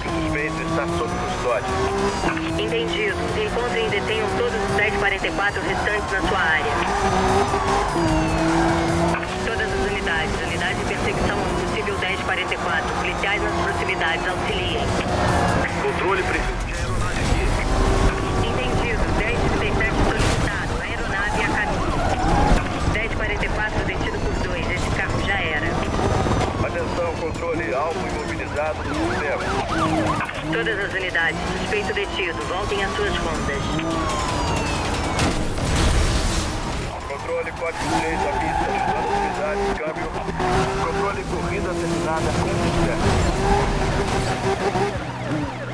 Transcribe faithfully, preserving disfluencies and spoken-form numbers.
que o suspeito está sob custódia. Entendido. Encontrem e detenham todos os dez quarenta e quatro restantes na sua área. Todas as unidades. Unidade de perseguição ao possível dez quarenta e quatro. Policiais nas proximidades. Auxiliem. Controle preciso de aeronave aqui. Entendido. dez trinta e sete solicitado. Aeronave a caminho. dez quarenta e quatro detido por dois. Esse carro já era. Atenção, controle. Alvo imobilizado no sistema. Todas as unidades. Suspeito detido. Voltem às suas rondas. Controle código três da pista. Ajudando as unidades. Câmbio. Controle corrida terminada com sucesso.